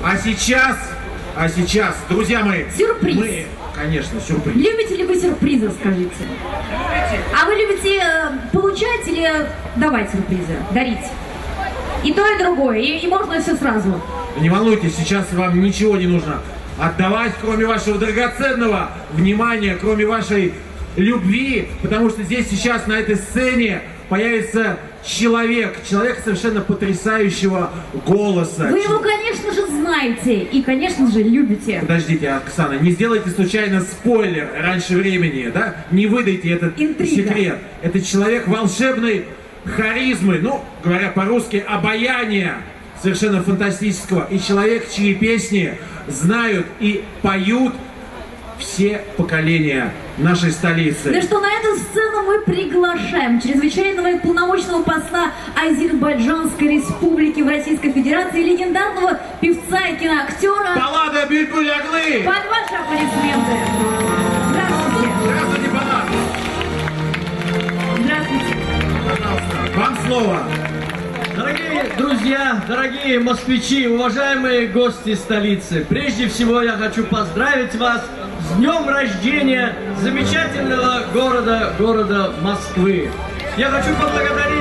А сейчас, друзья мои, сюрприз. Мы, конечно, сюрприз. Любите ли вы сюрпризы, скажите? А вы любите получать или давать сюрпризы, дарить? И то, и другое, и можно все сразу. Не волнуйтесь, сейчас вам ничего не нужно отдавать, кроме вашего драгоценного внимания, кроме вашей любви, потому что здесь сейчас на этой сцене появится человек совершенно потрясающего голоса. Вы его, конечно же, знаете и, конечно же, любите. Подождите, Оксана, не сделайте случайно спойлер раньше времени, да? Не выдайте этот секрет. Это человек волшебной харизмы, ну, говоря по-русски, обаяния совершенно фантастического. И человек, чьи песни знают и поют все поколения нашей столицы. Да что, на эту сцену мы приглашаем чрезвычайного и полномочного посла Азербайджанской Республики в Российской Федерации, легендарного певца и киноактера Полада Бюльбюль-Оглы! Под ваши аплодисменты! Здравствуйте! Здравствуйте, Полад! Здравствуйте! Пожалуйста, вам слово! Дорогие друзья, дорогие москвичи, уважаемые гости столицы, прежде всего я хочу поздравить вас с днем рождения замечательного города Москвы. Я хочу поблагодарить...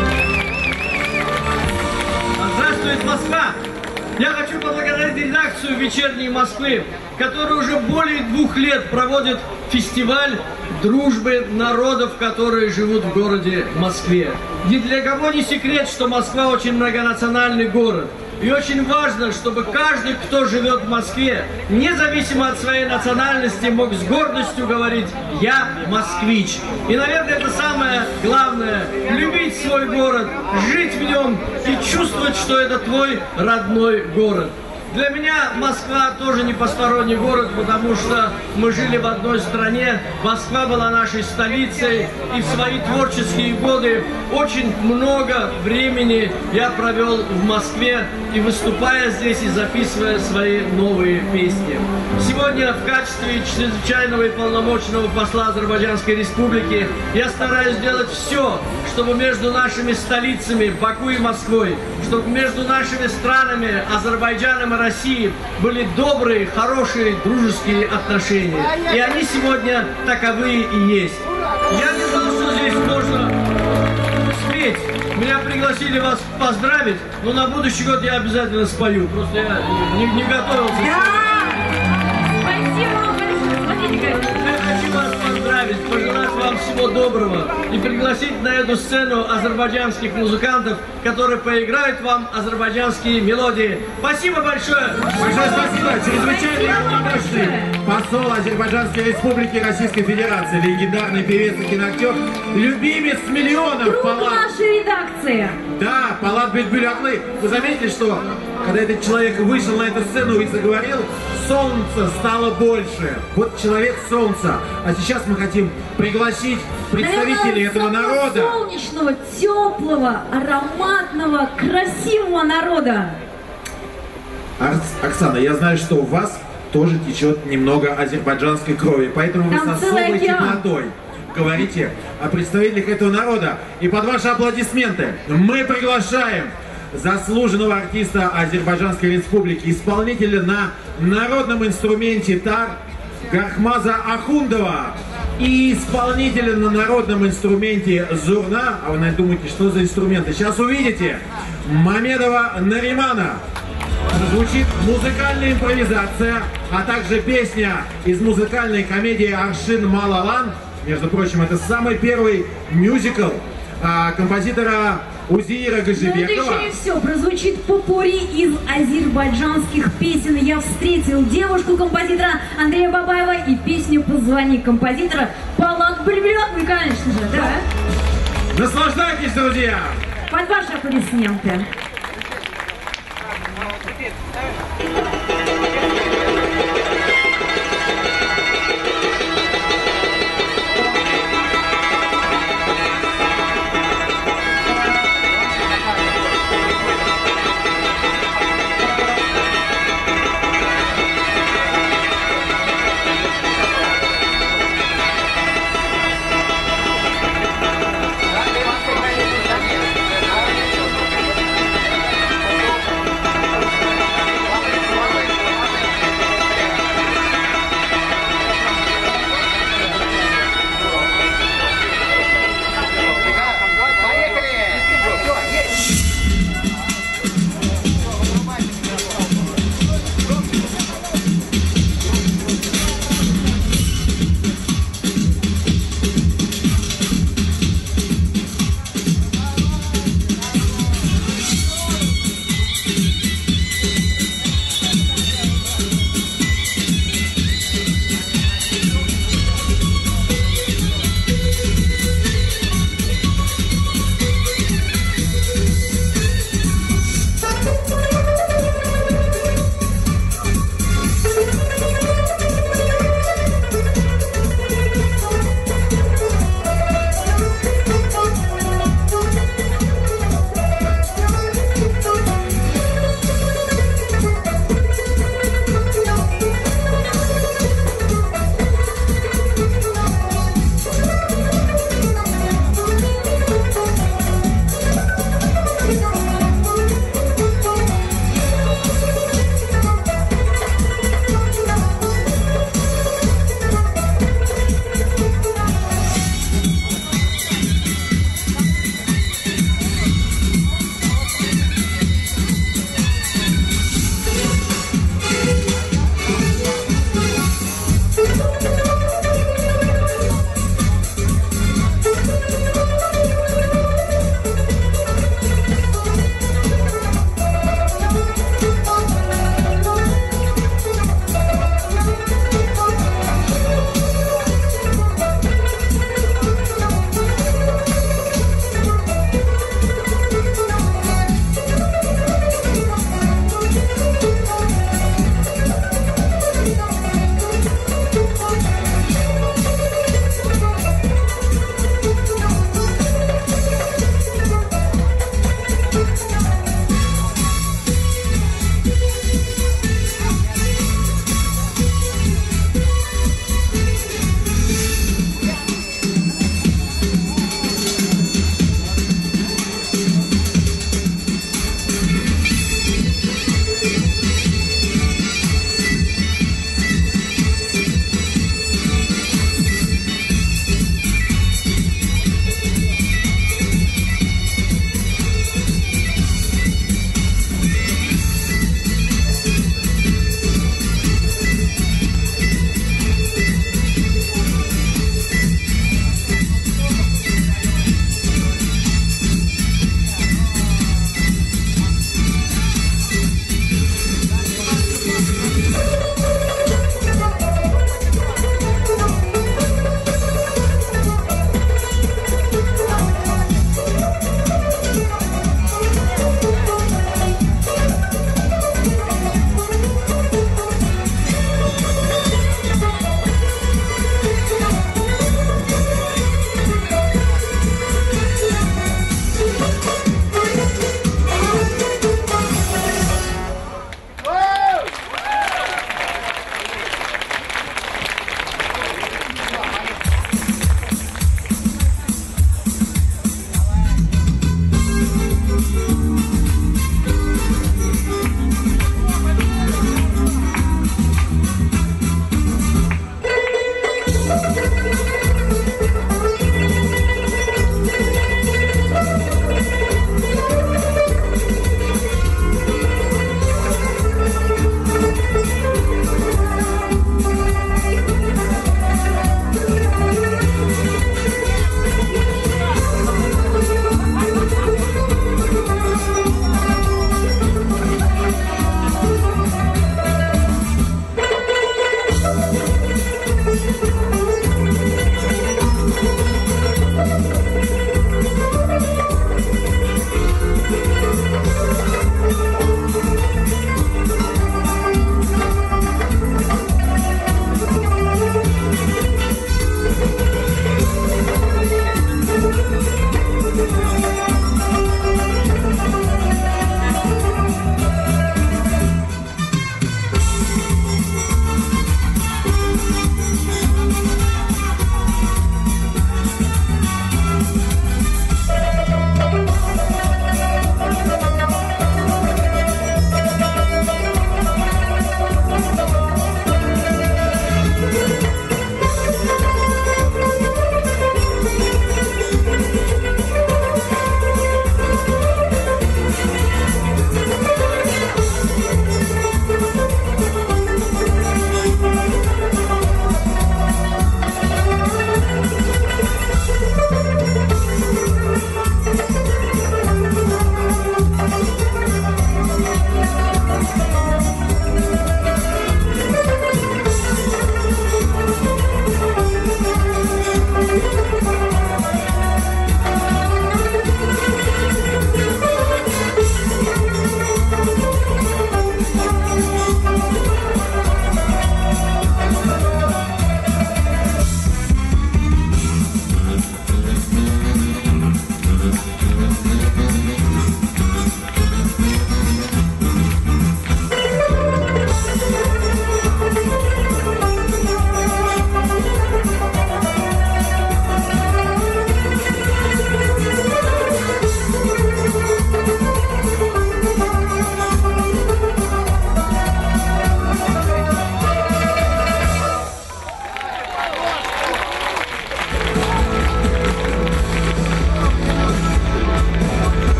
Здравствует Москва! Я хочу поблагодарить редакцию «Вечерней Москвы», которая уже более 2 лет проводит фестиваль дружбы народов, которые живут в городе Москве. Ни для кого не секрет, что Москва очень многонациональный город. И очень важно, чтобы каждый, кто живет в Москве, независимо от своей национальности, мог с гордостью говорить «Я москвич». И, наверное, это самое главное – любить свой город, жить в нем и чувствовать, что это твой родной город. Для меня Москва тоже не посторонний город, потому что мы жили в одной стране, Москва была нашей столицей, и в свои творческие годы очень много времени я провел в Москве, и выступая здесь, и записывая свои новые песни. Сегодня в качестве чрезвычайного и полномочного посла Азербайджанской Республики я стараюсь сделать все, чтобы между нашими столицами, Баку и Москвой, чтобы между нашими странами, Азербайджаном и Россией, были добрые, хорошие, дружеские отношения. И они сегодня таковые и есть. Я не знал, что здесь можно спеть. Меня пригласили вас поздравить, но на будущий год я обязательно спою. Просто я не готовился. Спасибо вам большое. Смотрите, Я хочу вас поздравить, пожелать вам всего доброго и пригласить на эту сцену азербайджанских музыкантов, которые поиграют вам азербайджанские мелодии. Спасибо большое! Большое спасибо! Чрезвычайный полномочный посол Азербайджанской Республики Российской Федерации, легендарный певец и киноактер, любимец миллионов друг Полад. нашей редакции. Да, Полад Бюльбюль-Оглы. Вы заметили, что когда этот человек вышел на эту сцену и заговорил, солнца стало больше. Вот человек солнца. А сейчас мы хотим пригласить представителей этого народа. Солнечного, теплого, ароматного, красивого народа. Оксана, я знаю, что у вас тоже течет немного азербайджанской крови, поэтому вы с особой теплотой говорите о представителях этого народа. И под ваши аплодисменты мы приглашаем заслуженного артиста Азербайджанской Республики, исполнителя на народном инструменте тар Гархмаза Ахундова и исполнителя на народном инструменте зурна. А вы, наверное, думаете, что за инструменты? Сейчас увидите. Мамедова Наримана. Звучит музыкальная импровизация, а также песня из музыкальной комедии «Аршин Малалан». Между прочим, это самый первый мюзикл композитора Узира Гажибекова. Но это еще не все. Прозвучит попурри из азербайджанских песен. Я встретил девушку композитора Андрея Бабаева и песню «Позвони» композитора Полад Бюльбюль-Оглы, конечно же, да? Наслаждайтесь, друзья! Под ваши аплодисменты.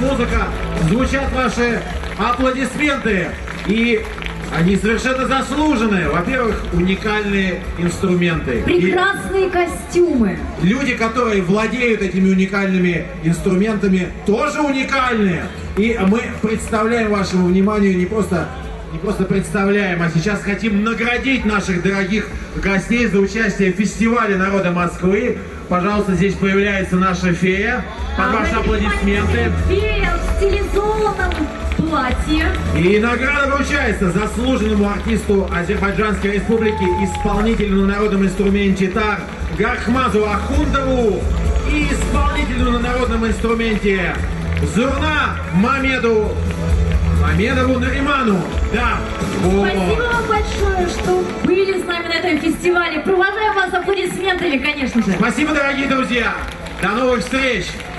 музыка, звучат ваши аплодисменты. И они совершенно заслуженные. Во-первых, уникальные инструменты. Прекрасные костюмы. Люди, которые владеют этими уникальными инструментами, тоже уникальные. И мы представляем вашему вниманию не просто представляем, а сейчас хотим наградить наших дорогих гостей за участие в фестивале народа Москвы. Пожалуйста, здесь появляется наша фея. Под ваши аплодисменты. Фея в стилизованном платье. И награда вручается заслуженному артисту Азербайджанской Республики, исполнителю на народном инструменте тар Гархмазу Ахундову и исполнителю на народном инструменте Зурна Мамедову Нариману. Да. Спасибо вам большое, что были с нами на этом фестивале. Провожаем вас аплодисментами, конечно же. Спасибо, дорогие друзья. До новых встреч.